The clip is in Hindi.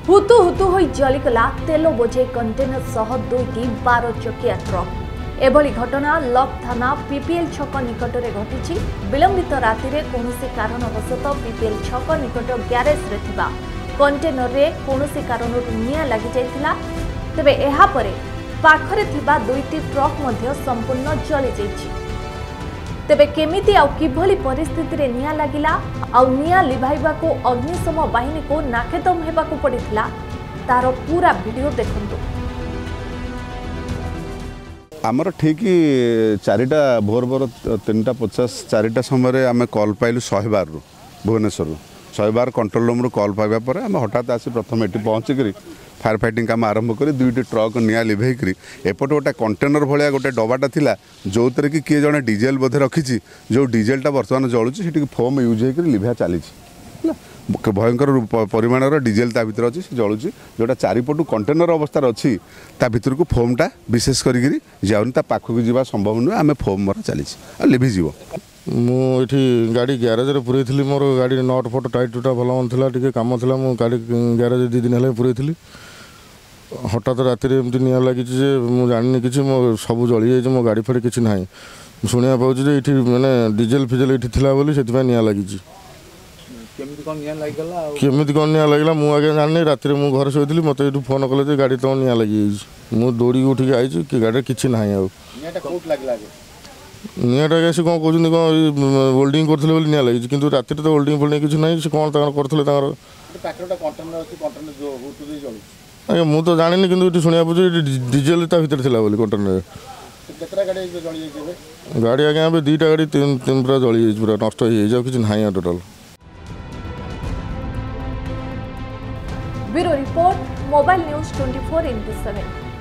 हुतु हुतु होई जलिगला तेल बोझे कंटेनर सह 2टी 12 चकिया ट्रक। एभली घटना लक थाना पीपीएल छक निकटरे घटिछि। विलंबित राति रे कोनोसी कारणवशतः पीपीएल छक निकट ग्यारेज रे थिबा कंटेनर रे कोनोसी कारणରୁ निया लागि जायतिला। तबे एहा परे पाखरे थिबा 2टी ट्रक मध्ये संपूर्ण जली जायछि। तेबे केमिति आउ किभली परिस्थिति रे निया लागिला आउ निया लिभाइबा को अग्निशम बाहिनी को नाकेदम हेबा को पड़िथिला तार पूरा वीडियो देखंतु। आमर ठीक 4टा भोर भोर 3:50 4टा समय आम कॉल पाइलु 112 रु भुवनेश्वर 112 कंट्रोल रूम कॉल पाइबा पर आम हठात आसी प्रथम एटी पहुँचिक फायर फाइटिंग काम आरंभ कर 2टी ट्रक निया लिभेक एपटे गोटे कंटेनर भाया गोटे डबाटा थिला जो थे कि किए जड़े डीजेल बोधे रखी जो डीजेलटा बर्तमान जलुची से फोम यूज होकर लिभा चली भयंकर परिमाणर डीजेल ता भीतर अच्छी जलुची जोटा चारिपटू कंटेनर अवस्था अच्छी ता भीतर को फोमटा विशेष करी जाऊनी ता पाखक जावा संभव नुहे आम फोम मर चली लिभिज मुझे गाड़ी ग्यारेज रे पुरई थी मोर गाड़ी नट फट टाइट टूटा भल मन था टी कम था मुझे गाड़ी ग्यारेज 2 दिन है पुरई थी हठात राति एमती निया लगी मुझे जानी कि मो सब जली जाए मो गाड़ी फाड़ी किसी ना शुणा पाऊँ ये मैंने डीजेल फिजेल ये बोली से निया लगी केमी कौन निया लगे मुझे जानी राति मुझे घर शोली मत ये फोन कले गाड़ी तुम निया लगी मुझे दौड़ी उठिक आई कि गाड़ी किसी ना निटा से कौन कहते कौन होल्डिंग करते निया लगी कि राति तो होल्डिंग फोल्डिंग किसी ना से कौन करते आज्ञा मुझे तो जानी कि शुणा पाँच डीजेल ता भर था बोली कंटेनर गाड़ी आज्ञा 2टा गाड़ी 3 पूरा जली पूरा नष्ट हो किसी ना टोटाल। Bureau report mobile news 24x7।